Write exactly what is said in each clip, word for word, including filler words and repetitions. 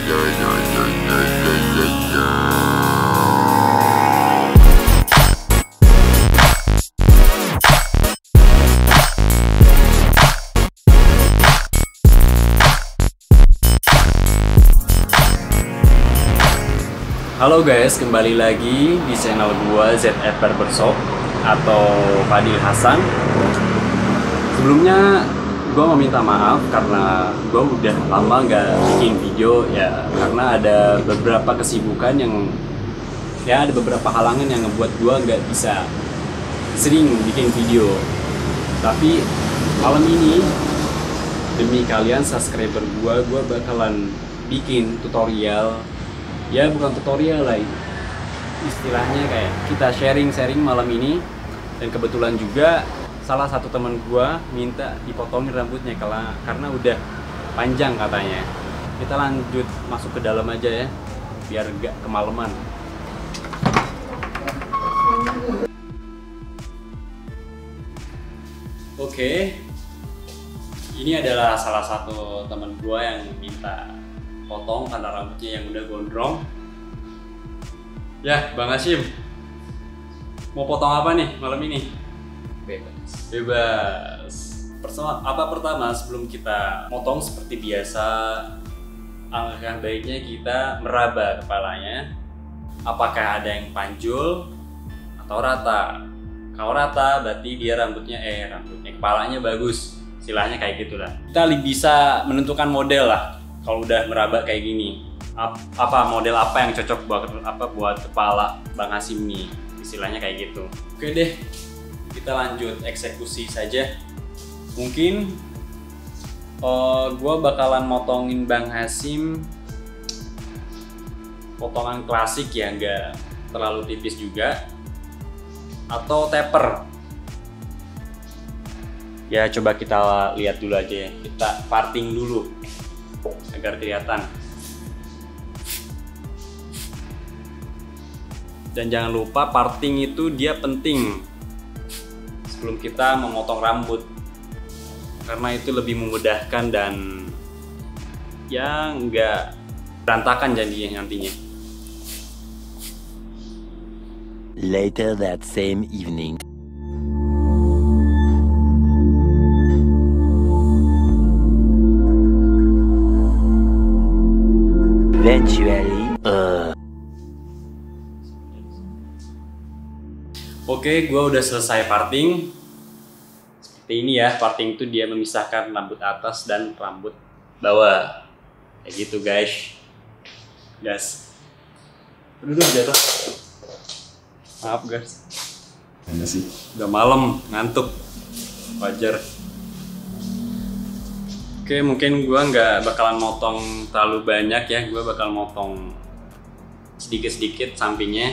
Halo guys, kembali lagi di channel gua Z F Barbershop atau Fadil Hasan. Sebelumnya gua mau minta maaf karena gua udah lama nggak bikin video ya, karena ada beberapa kesibukan yang ya ada beberapa halangan yang ngebuat gua nggak bisa sering bikin video. Tapi malam ini demi kalian subscriber gua, gua bakalan bikin tutorial. Ya bukan tutorial lah, istilahnya kayak kita sharing-sharing malam ini. Dan kebetulan juga salah satu teman gua minta dipotongin rambutnya karena karena udah panjang katanya. Kita lanjut masuk ke dalam aja ya, biar gak kemalaman. Oke, ini adalah salah satu teman gua yang minta potong karena rambutnya yang udah gondrong. Ya, Bang Hashim, mau potong apa nih malam ini? Bebas. Bebas. Pertama, apa pertama sebelum kita potong seperti biasa, alangkah baiknya kita meraba kepalanya. Apakah ada yang panjul atau rata? Kalau rata berarti dia rambutnya eh rambutnya kepalanya bagus. Istilahnya kayak gitulah. Kita bisa menentukan model lah. Kalau udah meraba kayak gini, apa model apa yang cocok buat apa buat kepala Bang Hashim nih, istilahnya kayak gitu. Oke deh, kita lanjut eksekusi saja. Mungkin uh, gua bakalan motongin Bang Hashim potongan klasik ya, nggak terlalu tipis juga, atau taper. Ya coba kita lihat dulu aja ya, kita parting dulu agar kelihatan. Dan jangan lupa parting itu dia penting sebelum kita memotong rambut, karena itu lebih memudahkan dan ya nggak berantakan jadinya nantinya. Later that same evening. Eventually, uh. Oke, gue udah selesai parting. Seperti ini ya, parting itu dia memisahkan rambut atas dan rambut bawah. Kayak gitu guys. Guys, duduk jatuh. Maaf guys. Mana sih? Udah malam, ngantuk. Wajar. Oke, mungkin gue nggak bakalan motong terlalu banyak ya, gue bakal motong sedikit-sedikit sampingnya.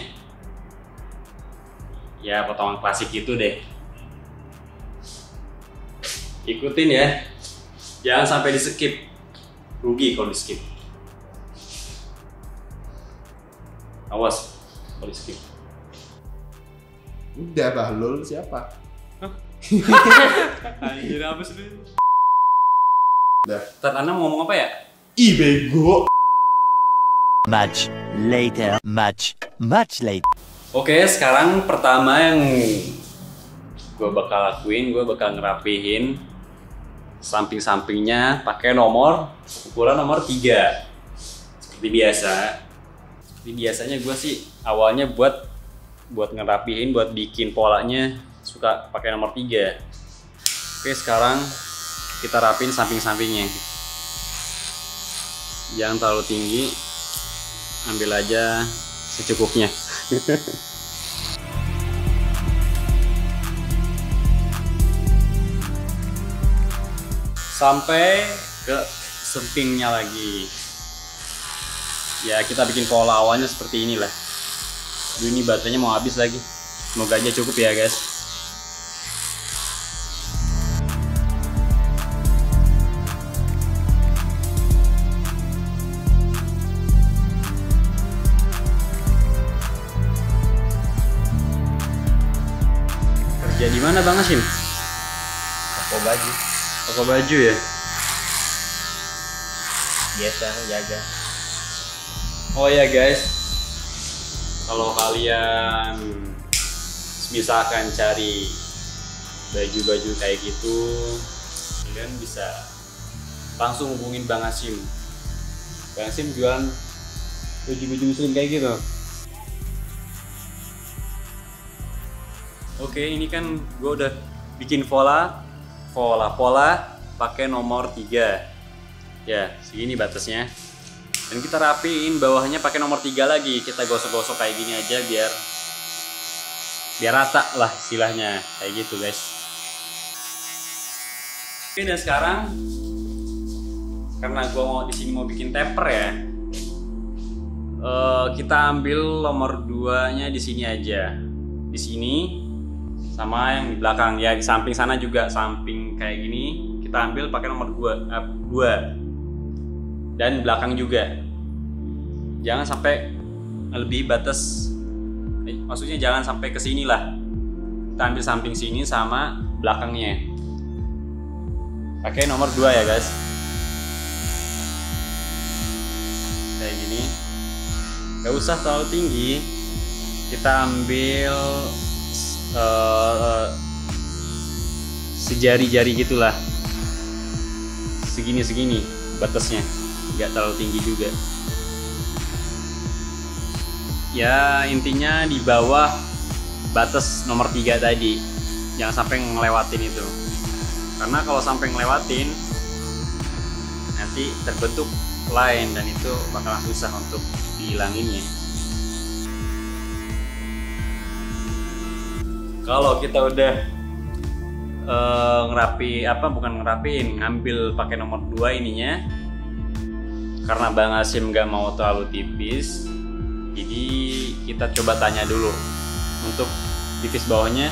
Ya potongan klasik gitu deh. Ikutin ya, jangan sampai di skip, rugi kalau di skip. Awas kalau di skip. Udah Bahlul siapa? Anjir apa sih? Udah. Tat Anda mau ngomong apa ya? Ih bego. Much later, much, much later. Oke, sekarang pertama yang gue bakal lakuin, gue bakal ngerapihin samping-sampingnya pakai nomor ukuran nomor tiga. Seperti biasa. Seperti biasanya gue sih awalnya buat buat ngerapihin, buat bikin polanya suka pakai nomor tiga. Oke, sekarang kita rapin samping-sampingnya. Jangan terlalu tinggi, ambil aja secukupnya. Sampai ke sampingnya lagi. Ya kita bikin pola awalnya seperti inilah. Aduh, ini baterainya mau habis lagi. Semoga aja cukup ya guys. Kerja di mana Bang Hashim? Toko baju. Toko baju ya? Biasa jaga. Oh ya guys, kalau kalian misalkan cari baju-baju kayak gitu, kalian bisa langsung hubungin Bang Hasyim. Bang Hasyim jualan baju-baju muslim kayak gitu. Oke, ini kan gue udah bikin pola, pola, pola pakai nomor tiga. Ya, segini batasnya. Dan kita rapiin bawahnya pakai nomor tiga lagi. Kita gosok-gosok kayak gini aja biar biar rata lah istilahnya, kayak gitu guys. Oke, dan sekarang karena gue mau di sini mau bikin taper ya, uh, kita ambil nomor dua nya di sini aja, di sini sama yang di belakang ya, di samping sana juga, samping kayak gini kita ambil pakai nomor dua, uh, dua dan belakang juga. Jangan sampai lebih batas, eh, maksudnya jangan sampai ke sini lah. Kita ambil samping sini sama belakangnya. Pakai nomor dua ya guys. Kayak gini. Gak usah terlalu tinggi. Kita ambil uh, sejari-jari gitulah. Segini-segini batasnya. Gak terlalu tinggi juga. Ya intinya di bawah batas nomor tiga tadi, jangan sampai ngelewatin itu, karena kalau sampai ngelewatin nanti terbentuk line dan itu bakalan susah untuk dihilanginnya. Kalau kita udah uh, ngerapi apa bukan ngerapiin, ngambil pakai nomor dua ininya, karena Bang Hasyim gak mau terlalu tipis. Jadi kita coba tanya dulu untuk tipis bawahnya.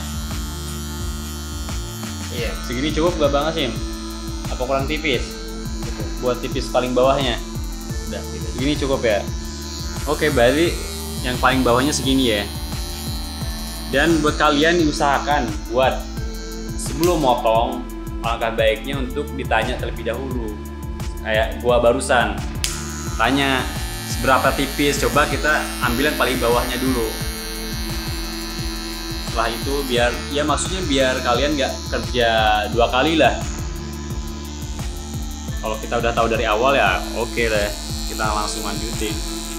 Iya, segini cukup gak Bang Hasyim? Apa kurang tipis? Cukup. Buat tipis paling bawahnya. Udah, gitu. Segini cukup ya. Oke, berarti yang paling bawahnya segini ya. Dan buat kalian diusahakan buat sebelum motong, alangkah baiknya untuk ditanya terlebih dahulu. Kayak gua barusan tanya seberapa tipis, coba kita ambil yang paling bawahnya dulu. Setelah itu biar, ya maksudnya biar kalian nggak kerja dua kali lah. Kalau kita udah tahu dari awal ya oke okay deh, kita langsung lanjutin.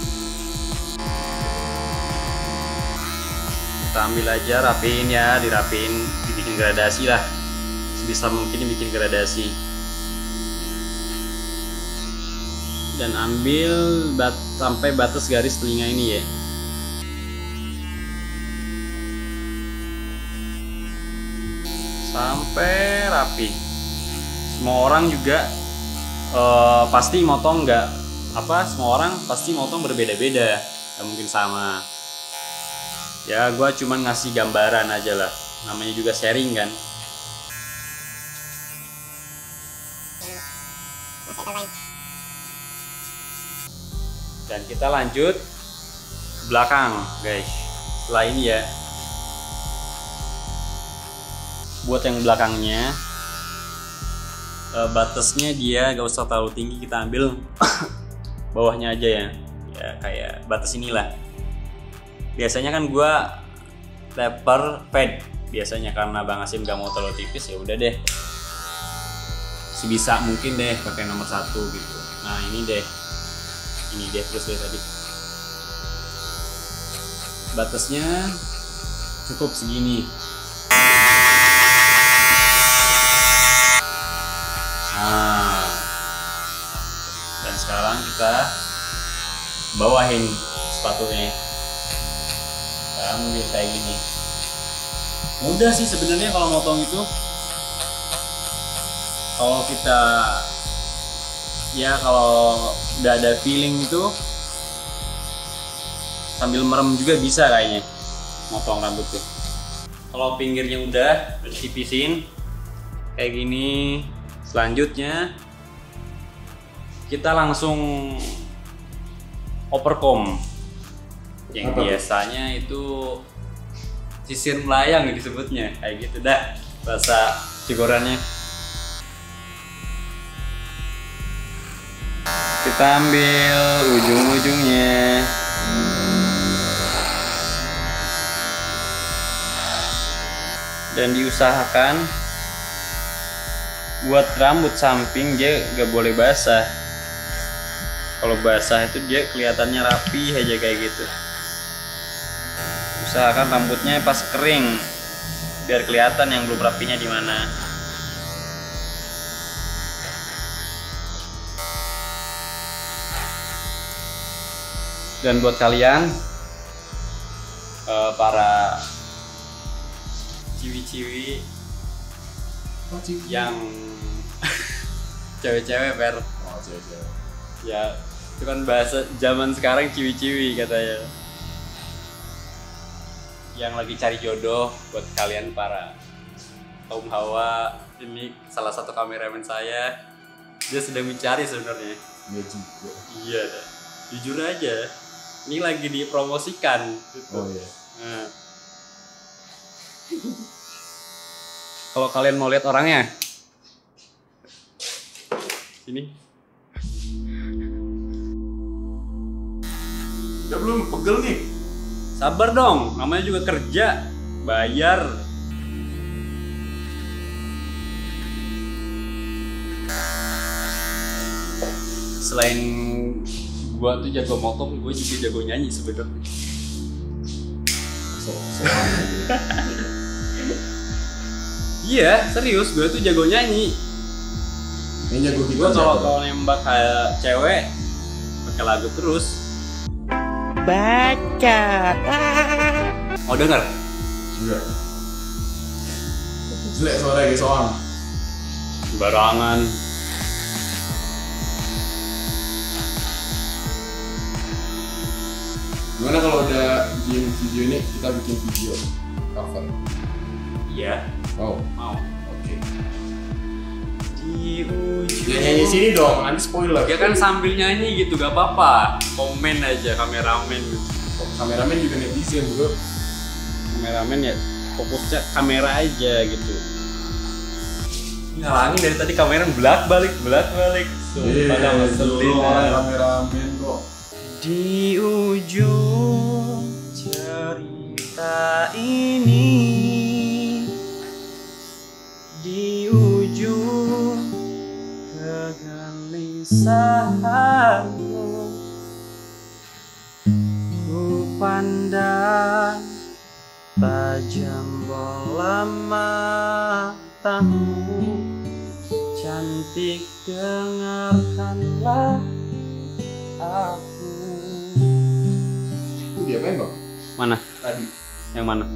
Kita ambil aja, rapiin ya, dirapiin, dibikin gradasi lah. Sebisa mungkin dibikin gradasi. Dan ambil bat, sampai batas garis telinga ini ya. Sampai rapi. Semua orang juga uh, pasti motong nggak apa semua orang pasti motong berbeda-beda, nggak mungkin sama. Ya gue cuman ngasih gambaran aja lah, namanya juga sharing kan. Dan kita lanjut ke belakang guys. Setelah ini ya, buat yang belakangnya uh, batasnya dia gak usah terlalu tinggi, kita ambil bawahnya aja ya. Ya kayak batas inilah. Biasanya kan gua taper fade biasanya, karena Bang Hasyim gak mau terlalu tipis, ya udah deh sebisa mungkin deh pakai nomor satu gitu. Nah ini deh, ini deh terus deh tadi batasnya cukup segini. Nah, dan sekarang kita bawahin sepatunya. Kita ambil kayak gini. Mudah sih sebenarnya kalau motong itu. Kalau kita ya kalau udah ada feeling itu sambil merem juga bisa kayaknya motong rambut tuh. Kalau pinggirnya udah ditipisin kayak gini, selanjutnya kita langsung overcomb yang apa? Biasanya itu sisir melayang disebutnya, kayak gitu dah bahasa Cigorannya. Kita ambil ujung-ujungnya. Dan diusahakan buat rambut samping dia gak boleh basah. Kalau basah itu dia kelihatannya rapi aja kayak gitu. Usahakan rambutnya pas kering biar kelihatan yang belum rapinya di mana. Dan buat kalian uh, para ciwi-ciwi Oh, ciwi. yang cewek-cewek per Oh, cewek-cewek. ya itu kan bahasa zaman sekarang ciwi-ciwi katanya, yang lagi cari jodoh. Buat kalian para kaum hawa, ini salah satu kameramen saya, dia sedang mencari sebenarnya. Iya juga. Iya dah. Jujur aja, ini lagi dipromosikan gitu. Oh iya. Nah. Kalau kalian mau lihat orangnya, sini. Udah belum pegel nih. Sabar dong, namanya juga kerja, bayar. Selain gua tuh jago motong, gua juga jago nyanyi sebenarnya. So, so. Iya, serius, gua tuh jago nyanyi. Ini jago gitu. Gua kalau kalau nembak kayak cewek pakai lagu terus. Baca. Mau denger? Enggak. Jelek suara guys soang. Barangan. Gimana kalau udah bikin video ini kita bikin video cover? Iya, Oh, mau. oke. Di ujung. Ya nyanyi sini dong, nanti spoiler. Ya kan sambil nyanyi gitu, gak apa-apa. Komen aja kameramen gitu. Kameramen juga netizen bro. Kameramen ya fokusnya kamera aja gitu. Ngalangin dari tadi kamera belak balik belak balik. Pada ngeselin. Kameramen kok. Di ujung cerita ini, di ujung kegelisahanmu, ku pandang tajam bola matamu, cantik dengarkanlah aku. Itu dia main bang? Mana? Tadi. Yang mana?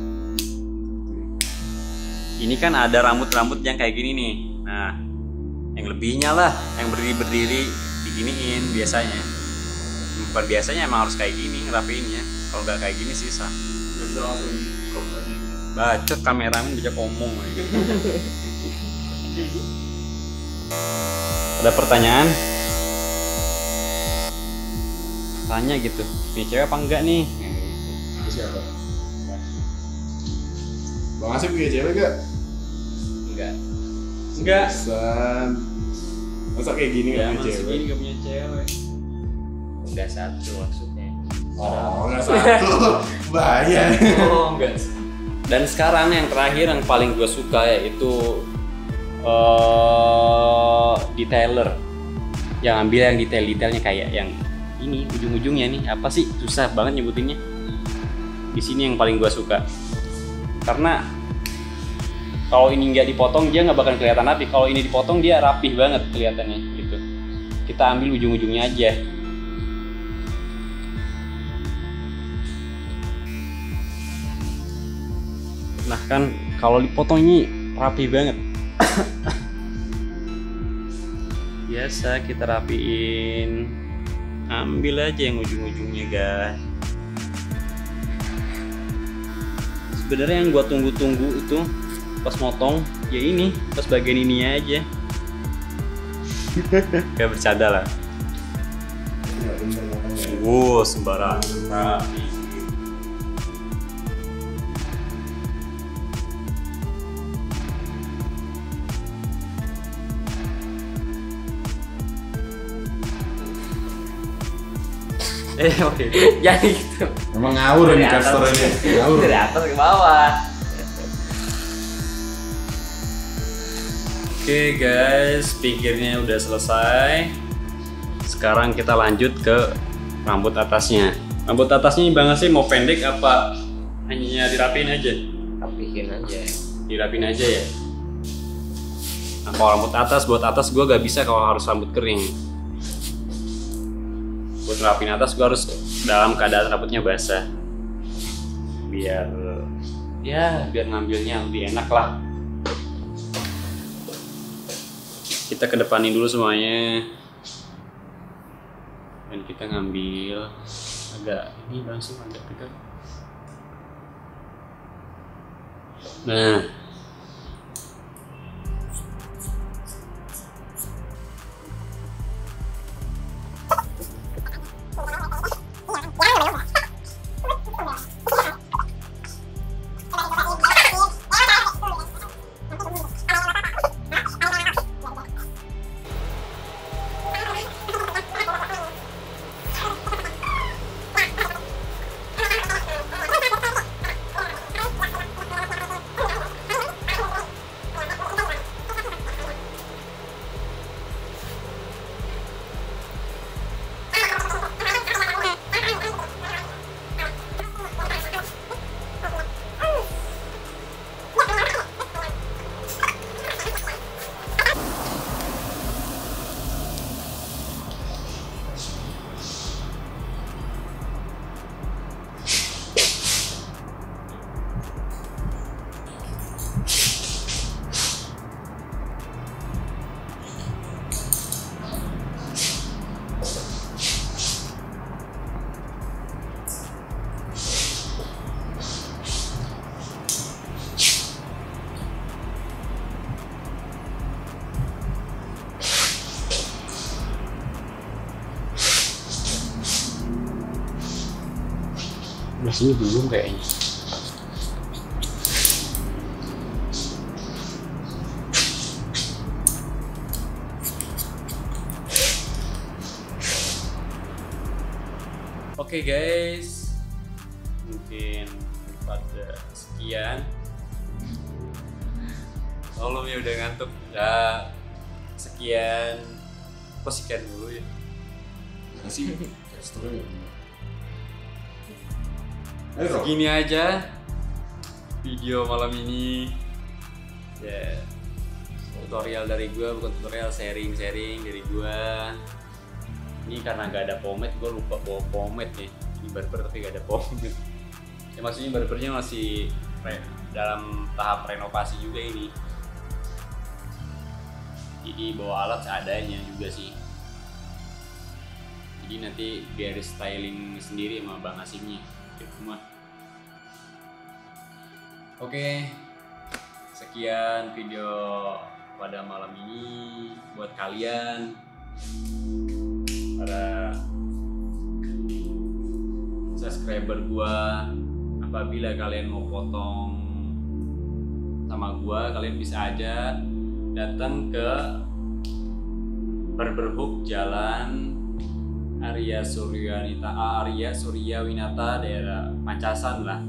Ini kan ada rambut-rambut yang kayak gini nih. Nah, yang lebihnya lah, yang berdiri-berdiri diginiin biasanya. Bukan biasanya, emang harus kayak gini ngerapiinnya. Kalau nggak kayak gini sisa. Gak bisa langsung di crop tadi. Bacot kameramen bisa ngomong. Ada pertanyaan? Tanya gitu, ini cewek apa enggak nih? Itu siapa? Bang Asep punya cewek gak? Enggak. Enggak. Pesan. Masa kayak gini Ya, gak punya masih cewek? gini gak punya cewek. Enggak satu maksudnya. Oh, nggak satu. Bahaya. Oh, enggak. Dan sekarang yang terakhir yang paling gue suka yaitu uh, detailer. Yang ambil yang detail-detailnya kayak yang ini ujung-ujungnya nih, apa sih, susah banget nyebutinnya. Di sini yang paling gue suka. Karena kalau ini nggak dipotong dia nggak bakal kelihatan rapi. Kalau ini dipotong dia rapih banget kelihatannya gitu. Kita ambil ujung-ujungnya aja. Nah kan kalau dipotong ini rapi banget. Biasa kita rapiin. Ambil aja yang ujung-ujungnya guys. Sebenarnya yang gua tunggu-tunggu itu pas motong ya ini, pas bagian ininya aja. Kayak bercanda lah. Nggak bener makanya. Wow, sembarang. Nah, Eh oke. Jadi gitu. Emang ngawur Dari nih atas. caster ini. Ngawur. Dari atas ke bawah. Oke guys, pikirnya udah selesai. Sekarang kita lanjut ke rambut atasnya. Rambut atasnya Bang Asih mau pendek apa hanya dirapiin aja? Rapihin aja. Dirapin aja ya. Nah, kalau rambut atas, buat atas gue gak bisa kalau harus rambut kering. Buat ngerapin atas gue harus dalam keadaan rambutnya basah. Biar ya biar ngambilnya lebih enak lah. Kita kedepanin dulu semuanya. Dan kita ngambil agak ini langsung agak dekat. Nah, masih belum kayaknya. Oke guys, mungkin pada sekian. Tolong ya udah ngantuk. Ya sekian. Kok sekian dulu ya? Masih casternya. Segini aja video malam ini. Ya tutorial dari gue, bukan tutorial, sharing-sharing dari gue. Ini karena gak ada pomade, gue lupa bawa pomade nih. Ini barber tapi gak ada pomade. Ya maksudnya barbernya masih re- dalam tahap renovasi juga ini. Jadi bawa alat seadanya juga sih. Jadi nanti biar styling sendiri sama Bang Asimnya di rumah. Oke, sekian video pada malam ini buat kalian para subscriber gua. Apabila kalian mau potong sama gua, kalian bisa aja datang ke Barberhook Jalan Arya Suryanita Arya Suryawinata daerah Pancasan lah,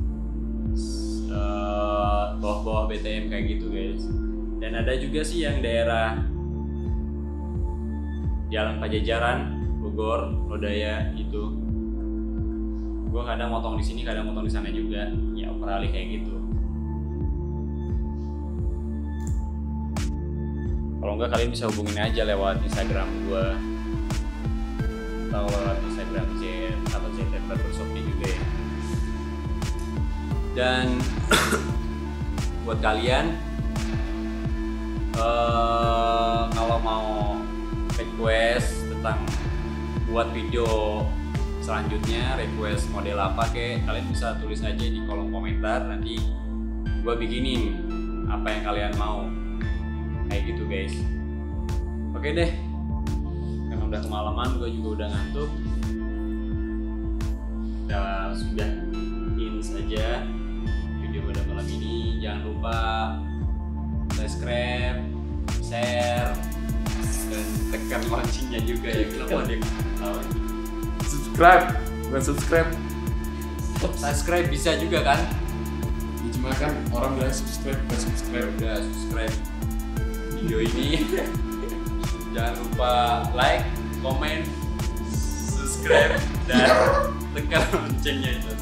uh, bawah-bawah B T M kayak gitu guys. Dan ada juga sih yang daerah Jalan Pajajaran Bogor Lodaya itu. Gua kadang motong di sini, kadang motong di sana juga. Ya operali kayak gitu. Kalau enggak kalian bisa hubungin aja lewat Instagram gua atau lewat Instagram Z atau Z Barbershopnya juga ya. Dan buat kalian uh, kalau mau request tentang buat video selanjutnya, request model apa kek, kalian bisa tulis aja di kolom komentar, nanti gua bikinin apa yang kalian mau. Kayak gitu guys. Oke deh, karena udah kemalaman, gue juga udah ngantuk. Kita sudah in saja video pada malam ini. Jangan lupa subscribe, share, dan tekan loncengnya juga ya. Kenapa dia ketawa? subscribe, bukan subscribe. Subscribe bisa juga kan? Ya, cuma kan orang bilang subscribe bukan subscribe. Udah subscribe video ini. Jangan lupa like, komen, subscribe, dan tekan loncengnya itu.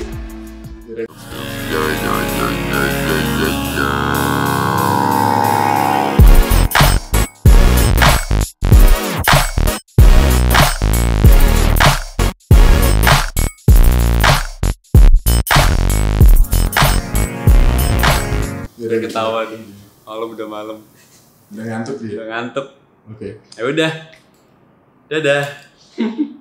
Udah Ketawa nih. Malam udah malam. Udah ngantuk dia. Udah ngantuk. Oke. Ya udah. Dadah.